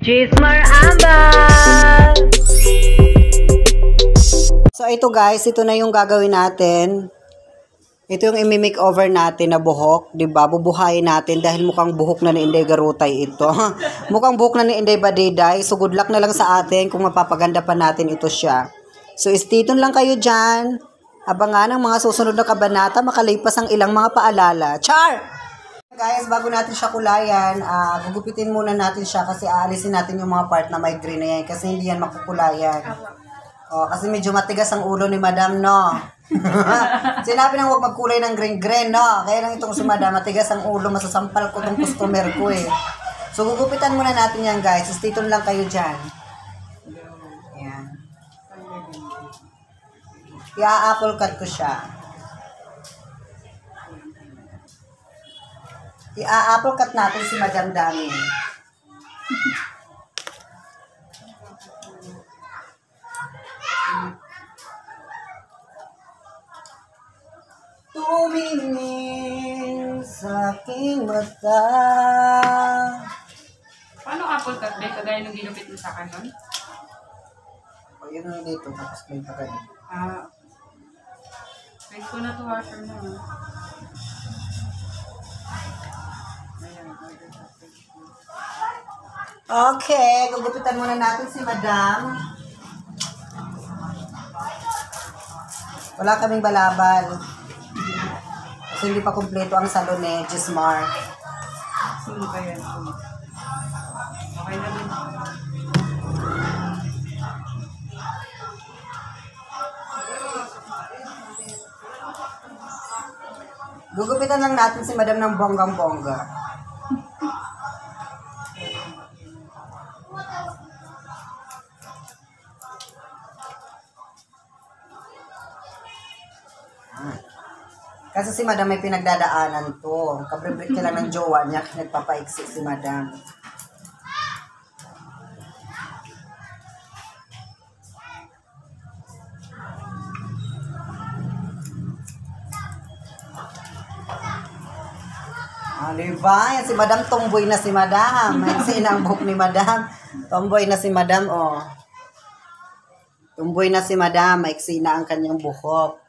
Chismar Ambal! So ito guys, ito na yung gagawin natin. Ito yung imi-makeover natin na buhok, 'di ba? Bubuhayin natin dahil mukhang buhok na ni Inday Garutay ito. Mukhang buhok na ni Inday Badiday. So good luck na lang sa atin kung mapapaganda pa natin ito siya. So stay tuned lang kayo diyan. Abangan ang mga susunod na kabanata makalipas ang ilang mga paalala. Char! Guys, bago natin siya kulayan, gugupitin muna natin siya kasi aalisin natin yung mga part na may green na yan kasi hindi yan makukulayan. Kasi medyo matigas ang ulo ni Madam, no? Sinabi nang huwag magkulay ng green-green, no? Kaya lang itong si Madam, matigas ang ulo, masasampal ko itong customer ko eh. So, gugupitan muna natin yan, guys. Stay tuned lang kayo dyan. Ayan. I-apple cut ko siya. I-apple cut natin si Madam Dami. Tumingin sa aking mata. Paano apple cut ba? Kagaya nung ginupit mo sa akin nun? O, yun yung dito. Tapos may tagay. Wait ko na to washer na. Okay, gugupitan muna natin si Madam. Wala kaming balabal. Kasi hindi pa kumpleto ang salon ni Gismar. Sino ba yan? Okay na din. Gugupitan lang natin si Madam ng bonggang-bongga. Kasi si Madam may pinagdadaanan to. Kabribrit ka lang ng jowa niya, nagpapaiksi si Madam. Diba? Yan si Madam, tomboy na si Madam. Maiksi na ang buhok ni Madam. Tomboy na si Madam, oh. Tomboy na si Madam, maiksi na ang kanyang buhok.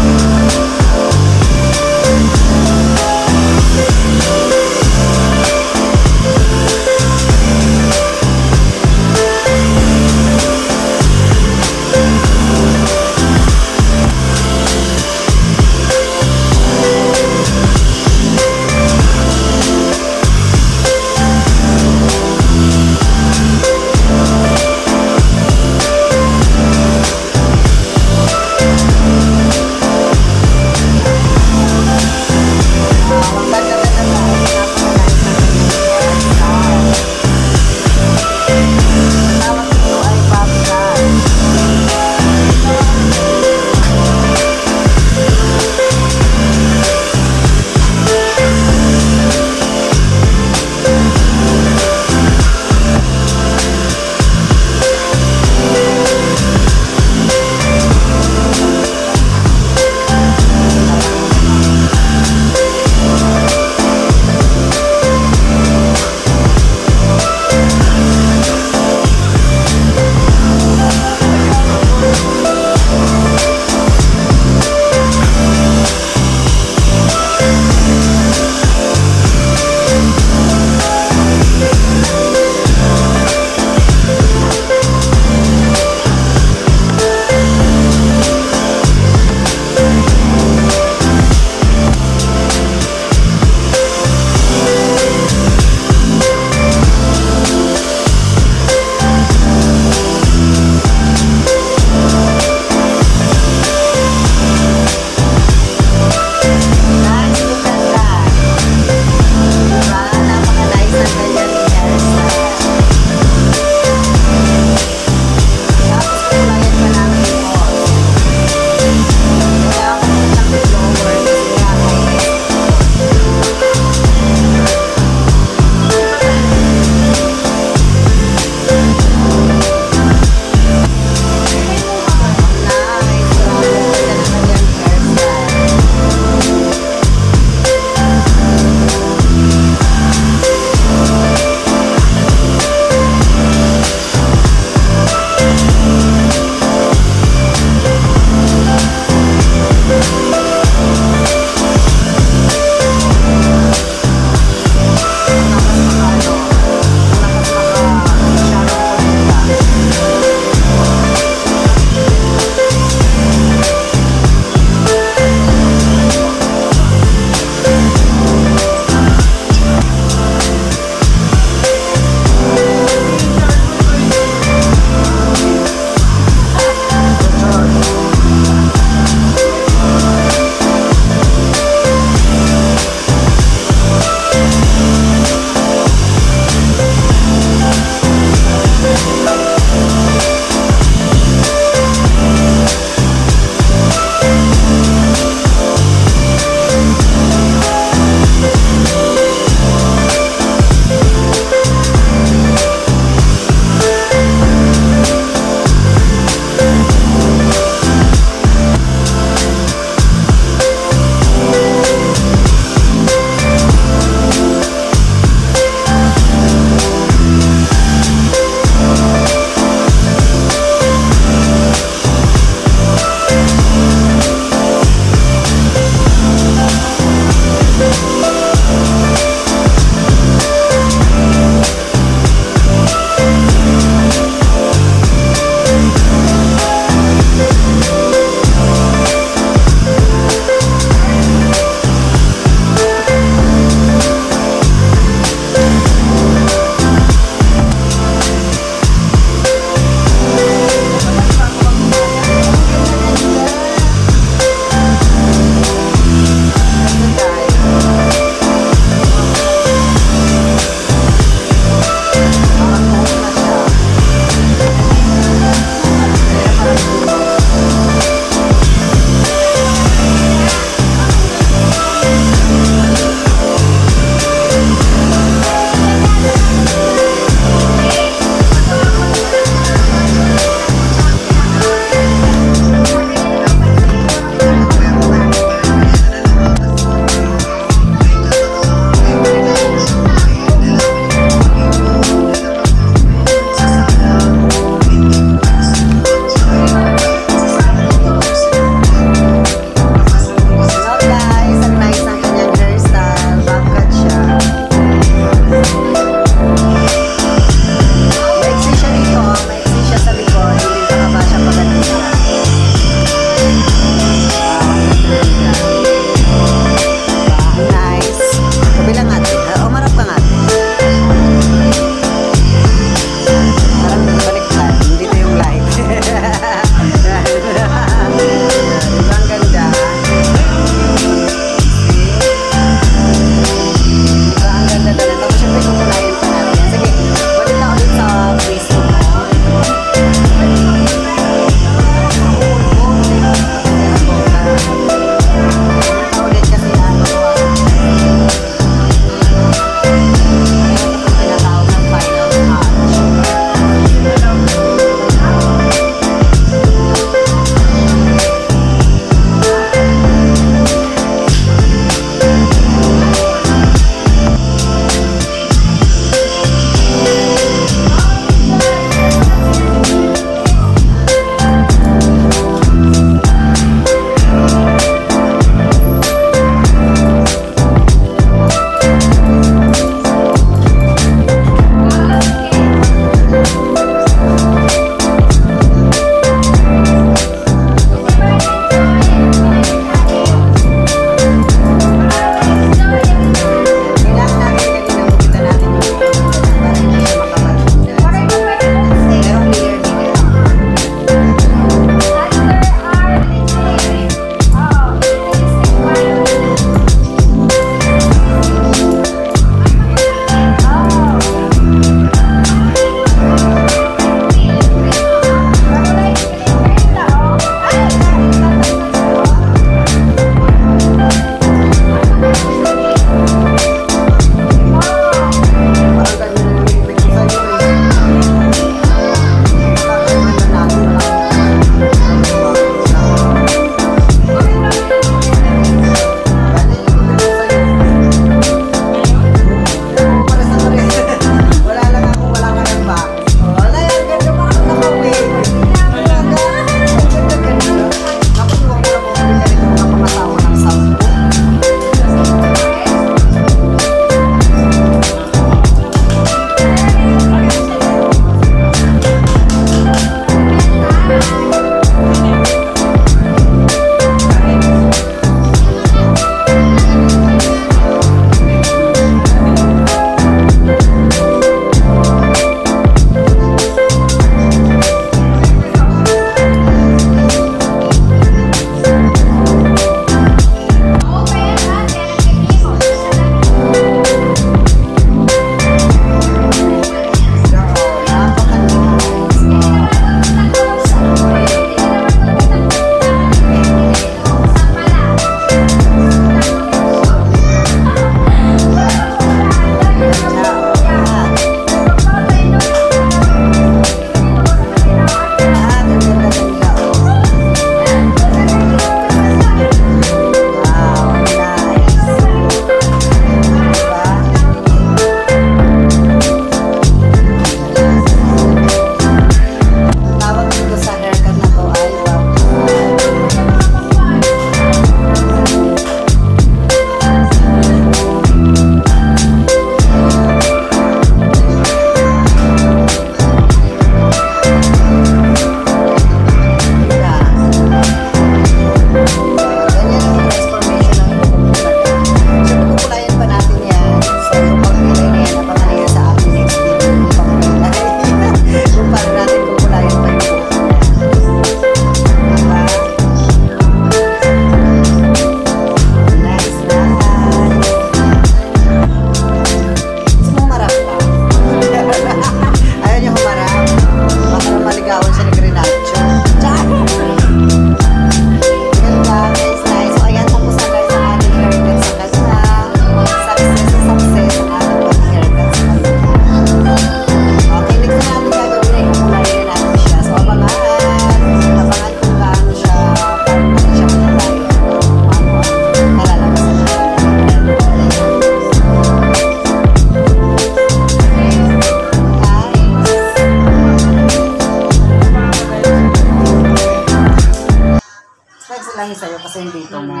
kwento mo.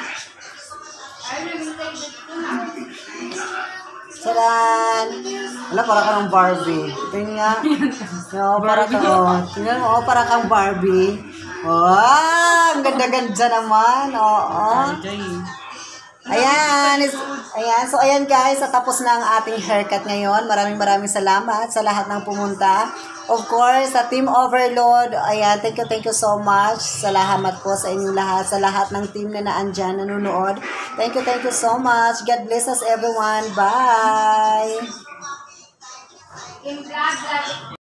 Saran! Wala, para ka ng Barbie. Ito yun nga. No, para ka, tingnan mo, para kang Barbie. Wow! Ang ganda-ganda naman. Oo. Ayan. Ayan. So, ayan guys. Tapos na ang ating haircut ngayon. Maraming salamat sa lahat ng pumunta. Of course, sa Team Overload. Ayan. Thank you so much. Salamat po sa inyong lahat. Sa lahat ng team na naandyan, nanonood. Thank you so much. God bless us everyone. Bye!